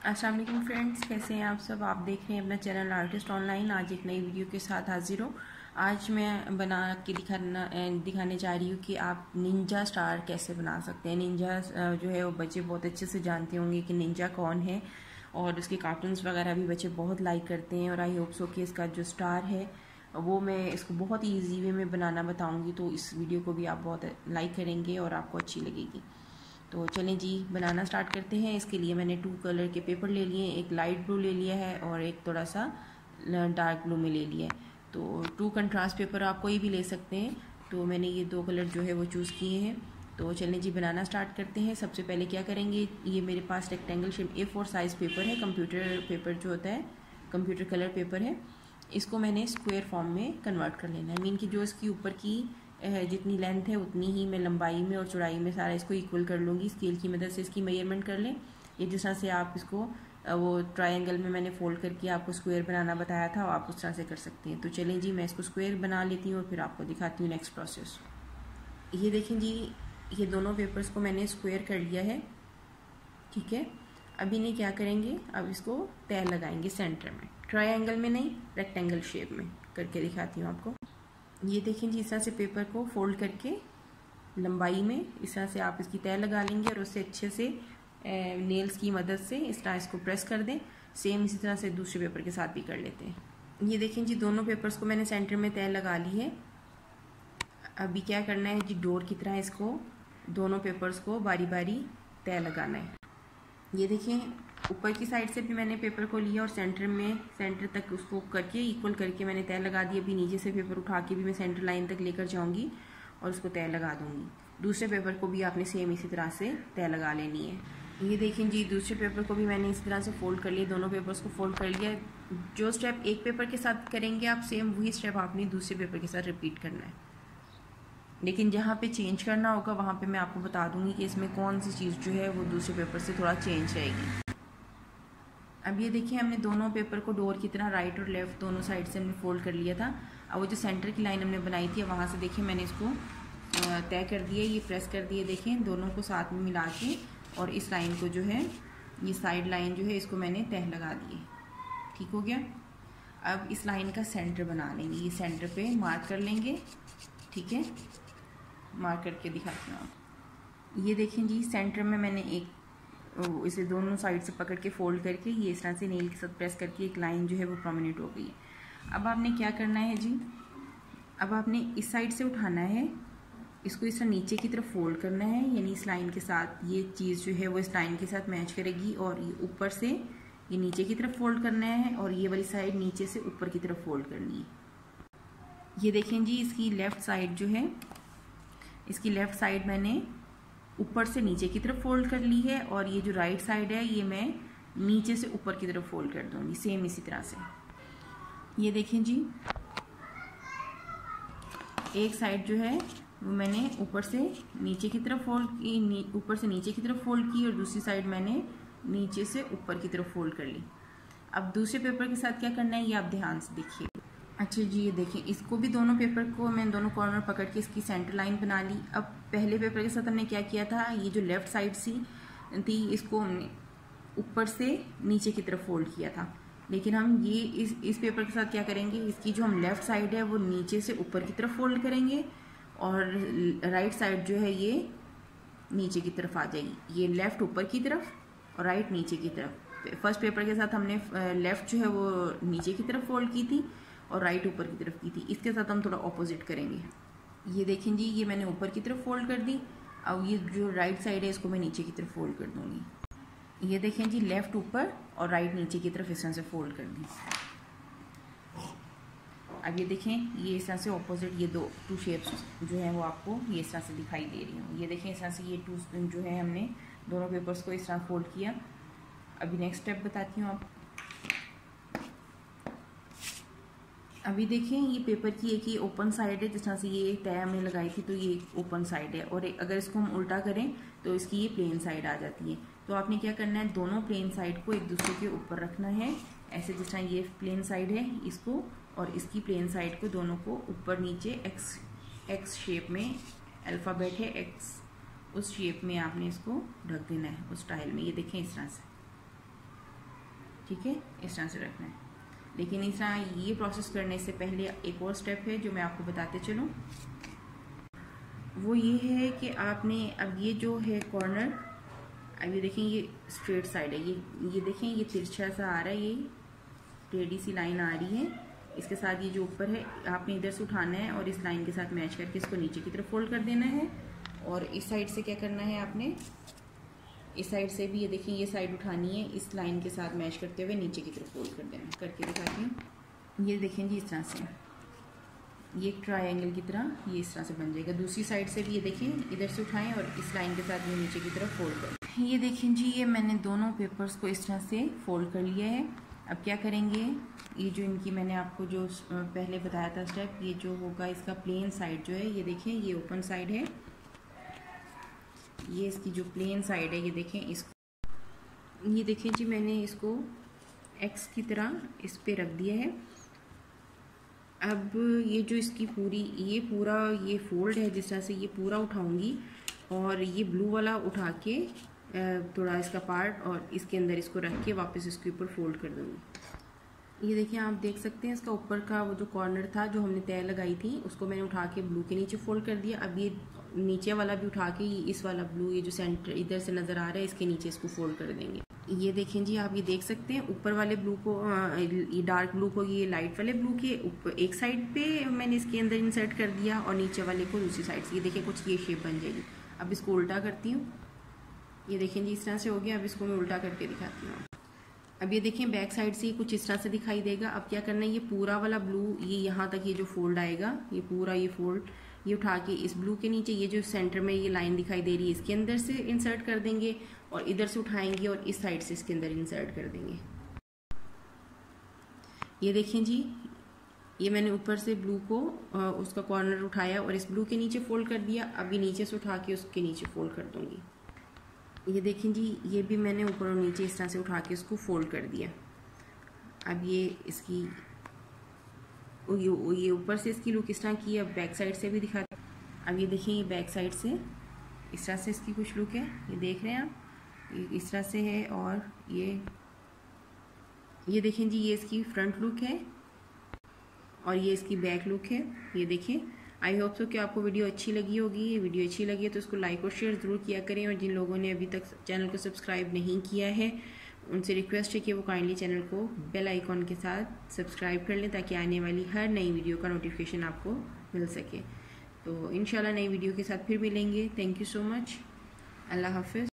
अस्सलाम वालेकुम फ्रेंड्स, कैसे हैं आप सब। आप देख रहे हैं अपना चैनल आर्टिस्ट ऑनलाइन। आज एक नई वीडियो के साथ हाजिर हूँ। आज मैं बना के दिखाने जा रही हूँ कि आप निंजा स्टार कैसे बना सकते हैं। निंजा जो है वो बच्चे बहुत अच्छे से जानते होंगे कि निंजा कौन है, और उसके कार्टून्स वगैरह भी बच्चे बहुत लाइक करते हैं। और आई होप सो कि इसका जो स्टार है वो मैं इसको बहुत ही ईजी वे में बनाना बताऊँगी, तो इस वीडियो को भी आप बहुत लाइक करेंगे और आपको अच्छी लगेगी। तो चलें जी, बनाना स्टार्ट करते हैं। इसके लिए मैंने 2 कलर के पेपर ले लिए, एक लाइट ब्लू ले लिया है और एक थोड़ा सा डार्क ब्लू में ले लिया है। तो 2 कंट्रास्ट पेपर आप कोई भी ले सकते हैं। तो मैंने ये 2 कलर जो है वो चूज़ किए हैं। तो चलें जी, बनाना स्टार्ट करते हैं। सबसे पहले क्या करेंगे, ये मेरे पास rectangle shape A4 size paper है, कंप्यूटर पेपर जो होता है, कंप्यूटर कलर पेपर है। इसको मैंने स्क्वायर फॉर्म में कन्वर्ट कर लेना है। मीन कि जो इसकी ऊपर की जितनी लेंथ है उतनी ही मैं लंबाई में और चौड़ाई में सारा इसको इक्वल कर लूँगी। स्केल की मदद से इसकी मेजरमेंट कर लें। ये जिस तरह से आप इसको वो ट्रायंगल में मैंने फोल्ड करके आपको स्क्वायर बनाना बताया था, आप उस तरह से कर सकते हैं। तो चलें जी, मैं इसको स्क्वायर बना लेती हूँ और फिर आपको दिखाती हूँ नेक्स्ट प्रोसेस। ये देखें जी, ये दोनों पेपर्स को मैंने स्क्वायर कर लिया है, ठीक है। अभी नहीं क्या करेंगे, अब इसको तय लगाएंगे सेंटर में, ट्रायंगल में नहीं, रेक्टेंगल शेप में करके दिखाती हूँ आपको। ये देखें जी, इस तरह से पेपर को फोल्ड करके लंबाई में इस तरह से आप इसकी तय लगा लेंगे और उससे अच्छे से नेल्स की मदद से इस तरह इसको प्रेस कर दें। सेम इसी तरह से दूसरे पेपर के साथ भी कर लेते हैं। ये देखें जी, दोनों पेपर्स को मैंने सेंटर में तय लगा ली है। अभी क्या करना है जी, डोर की तरह इसको दोनों पेपर्स को बारी बारी तय लगाना है। ये देखें, ऊपर की साइड से भी मैंने पेपर को लिया और सेंटर तक उसको करके इक्वल करके मैंने तय लगा दी। अभी नीचे से पेपर उठा के भी मैं सेंटर लाइन तक लेकर जाऊंगी और उसको तय लगा दूंगी। दूसरे पेपर को भी आपने सेम इसी तरह से तय लगा लेनी है। ये देखें जी, दूसरे पेपर को भी मैंने इसी तरह से फोल्ड कर लिया, दोनों पेपर्स को फोल्ड कर लिया। जो स्टेप एक पेपर के साथ करेंगे आप, सेम वही स्टेप आपने दूसरे पेपर के साथ रिपीट करना है। लेकिन जहाँ पे चेंज करना होगा वहाँ पे मैं आपको बता दूंगी कि इसमें कौन सी चीज़ जो है वो दूसरे पेपर से थोड़ा चेंज रहेगी। अब ये देखिए, हमने दोनों पेपर को डोर की तरह राइट और लेफ्ट दोनों साइड से हमने फोल्ड कर लिया था। अब वो जो सेंटर की लाइन हमने बनाई थी वहाँ से देखिए मैंने इसको तय कर दिया, ये प्रेस कर दिए। देखें, दोनों को साथ में मिला के और इस लाइन को जो है, ये साइड लाइन जो है, इसको मैंने तय लगा दिए। ठीक हो गया। अब इस लाइन का सेंटर बना लेंगे, ये सेंटर पे मार्क कर लेंगे, ठीक है। मार्क करके दिखाती हूँ आप। ये देखें जी, सेंटर में मैंने इसे दोनों साइड से पकड़ के फोल्ड करके ये इस तरह से नेल के साथ प्रेस करके एक लाइन जो है वो प्रोमिनेंट हो गई है। अब आपने क्या करना है जी, अब आपने इस साइड से उठाना है, इसको इस तरह नीचे की तरफ फोल्ड करना है, यानी इस लाइन के साथ ये चीज़ जो है वो इस लाइन के साथ मैच करेगी। और ये ऊपर से ये नीचे की तरफ फोल्ड करना है और ये वाली साइड नीचे से ऊपर की तरफ फोल्ड करनी है। ये देखें जी, इसकी लेफ्ट साइड जो है, इसकी लेफ्ट साइड मैंने ऊपर से नीचे की तरफ फोल्ड कर ली है और ये जो राइट साइड है ये मैं नीचे से ऊपर की तरफ फोल्ड कर दूंगी, सेम इसी तरह से। ये देखें जी, एक साइड जो है वो मैंने ऊपर से नीचे की तरफ फोल्ड की, ऊपर से नीचे की तरफ फोल्ड की, और दूसरी साइड मैंने नीचे से ऊपर की तरफ फोल्ड कर ली। अब दूसरे पेपर के साथ क्या करना है ये आप ध्यान से देखिए। अच्छा जी, ये देखें, इसको भी दोनों पेपर को मैं दोनों कॉर्नर पकड़ के इसकी सेंटर लाइन बना ली। अब पहले पेपर के साथ हमने क्या किया था, ये जो लेफ्ट साइड थी इसको हमने ऊपर से नीचे की तरफ फोल्ड किया था। लेकिन हम ये इस पेपर के साथ क्या करेंगे, इसकी जो हम लेफ्ट साइड है वो नीचे से ऊपर की तरफ फोल्ड करेंगे और राइट साइड जो है ये नीचे की तरफ आ जाएगी। ये लेफ्ट ऊपर की तरफ और राइट नीचे की तरफ। फर्स्ट पेपर के साथ हमने लेफ्ट जो है वो नीचे की तरफ फोल्ड की थी और राइट ऊपर की तरफ की थी। इसके साथ हम थोड़ा ऑपोजिट करेंगे। ये देखें जी, ये मैंने ऊपर की तरफ फोल्ड कर दी। अब ये जो राइट साइड है इसको मैं नीचे की तरफ फोल्ड कर दूंगी। ये देखें जी, लेफ्ट ऊपर और राइट नीचे की तरफ इस तरह से फोल्ड कर दी। अब ये देखें, ये इस तरह से ऑपोजिट ये टू शेप्स जो है वो आपको ये इस तरह से दिखाई दे रही हूँ। ये देखें, इस तरह से ये टू जो है हमने दोनों पेपर्स को इस तरह फोल्ड किया। अभी नेक्स्ट स्टेप बताती हूँ आप। अभी देखें, ये पेपर की एक ही ओपन साइड है, जिस तरह से ये तय हमने लगाई थी तो ये ओपन साइड है, और अगर इसको हम उल्टा करें तो इसकी ये प्लेन साइड आ जाती है। तो आपने क्या करना है, दोनों प्लेन साइड को एक दूसरे के ऊपर रखना है, ऐसे जिस तरह ये प्लेन साइड है इसको और इसकी प्लेन साइड को दोनों को ऊपर नीचे एक्स शेप में, अल्फ़ाबेट है एक्स, उस शेप में आपने इसको ढक देना है उस स्टाइल में। ये देखें इस तरह से। ठीक है, इस तरह से रखना है। लेकिन इस तरह ये प्रोसेस करने से पहले एक और स्टेप है जो मैं आपको बताते चलूँ। वो ये है कि आपने अब ये जो है कॉर्नर, अब ये देखें ये स्ट्रेट साइड है, ये देखें ये तिरछा सा आ रहा है, ये टेढ़ी सी लाइन आ रही है। इसके साथ ये जो ऊपर है आपने इधर से उठाना है और इस लाइन के साथ मैच करके इसको नीचे की तरफ फोल्ड कर देना है। और इस साइड से क्या करना है आपने, इस साइड से भी ये देखिए ये साइड उठानी है, इस लाइन के साथ मैच करते हुए नीचे की तरफ फोल्ड कर देना है। करके दिखाती हूँ, ये देखें जी इस तरह से, ये एक ट्रायंगल की तरह ये इस तरह से बन जाएगा। दूसरी साइड से भी ये देखें इधर से उठाएं और इस लाइन के साथ ये नीचे की तरफ फोल्ड करें। ये देखें जी ये मैंने दोनों पेपर्स को इस तरह से फोल्ड कर लिया है। अब क्या करेंगे, ये जो इनकी मैंने आपको जो पहले बताया था स्टेप, ये जो होगा इसका प्लेन साइड जो है, ये देखें ये ओपन साइड है, ये इसकी जो प्लेन साइड है, ये देखें इसको, ये देखें जी मैंने इसको एक्स की तरह इस पे रख दिया है। अब ये जो इसकी पूरी ये पूरा ये फोल्ड है, जिस तरह से ये पूरा उठाऊंगी और ये ब्लू वाला उठा के थोड़ा इसका पार्ट और इसके अंदर इसको रख के वापस इसके ऊपर फोल्ड कर दूंगी। ये देखिए आप देख सकते हैं इसका ऊपर का वो जो कॉर्नर था जो हमने तय लगाई थी उसको मैंने उठा के ब्लू के नीचे फोल्ड कर दिया। अब ये नीचे वाला भी उठा के इस वाला ब्लू ये जो सेंटर इधर से नज़र आ रहा है इसके नीचे इसको फोल्ड कर देंगे। ये देखें जी आप ये देख सकते हैं ऊपर वाले ब्लू को, ये डार्क ब्लू को ये लाइट वाले ब्लू के ऊपर एक साइड पे मैंने इसके अंदर इंसर्ट कर दिया और नीचे वाले को दूसरी साइड से। ये देखिए कुछ ये शेप बन जाएगी। अब इसको उल्टा करती हूँ, ये देखें जी इस तरह से हो गया। अब इसको मैं उल्टा करके दिखाती हूँ। अब ये देखें बैक साइड से कुछ इस तरह से दिखाई देगा। अब क्या करना है, ये पूरा वाला ब्लू ये यहाँ तक ये जो फोल्ड आएगा, ये पूरा ये फोल्ड ये उठा के इस ब्लू के नीचे ये जो सेंटर में ये लाइन दिखाई दे रही है इसके अंदर से इंसर्ट कर देंगे और इधर से उठाएंगे और इस साइड से इसके अंदर इंसर्ट कर देंगे। ये देखें जी ये मैंने ऊपर से ब्लू को उसका कॉर्नर उठाया और इस ब्लू के नीचे फोल्ड कर दिया। अभी नीचे से उठा के उसके नीचे फोल्ड कर दूंगी। ये देखें जी ये भी मैंने ऊपर और नीचे इस तरह से उठा के इसको फोल्ड कर दिया। अब ये इसकी ये ऊपर से इसकी लुक इस तरह की, अब बैक साइड से भी दिखाते। अब ये देखिए ये बैक साइड से इस तरह से इसकी कुछ लुक है, ये देख रहे हैं आप, ये इस तरह से है। और ये देखें जी ये इसकी फ्रंट लुक है और ये इसकी बैक लुक है। ये देखें। आई होप सो कि आपको वीडियो अच्छी लगी होगी। ये वीडियो अच्छी लगी है तो इसको लाइक और शेयर ज़रूर किया करें। और जिन लोगों ने अभी तक चैनल को सब्सक्राइब नहीं किया है उनसे रिक्वेस्ट है कि वो काइंडली चैनल को बेल आइकॉन के साथ सब्सक्राइब कर लें ताकि आने वाली हर नई वीडियो का नोटिफिकेशन आपको मिल सके। तो इंशाल्लाह नई वीडियो के साथ फिर मिलेंगे। Thank you so much. Allah हाफिज़।